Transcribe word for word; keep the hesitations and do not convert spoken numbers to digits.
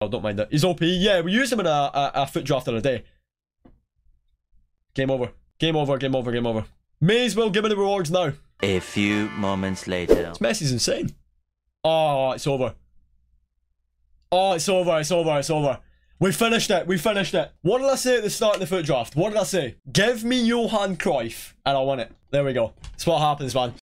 Oh, don't mind it. He's O P. Yeah, we used him in a, a, a foot draft the other day. Game over. Game over, game over, game over. May as well give me the rewards now. A few moments later. This Messi's insane. Oh, it's over. Oh, it's over, it's over, it's over. We finished it, we finished it. What did I say at the start of the foot draft? What did I say? Give me Johan Cruyff and I'll win it. There we go. That's what happens, man.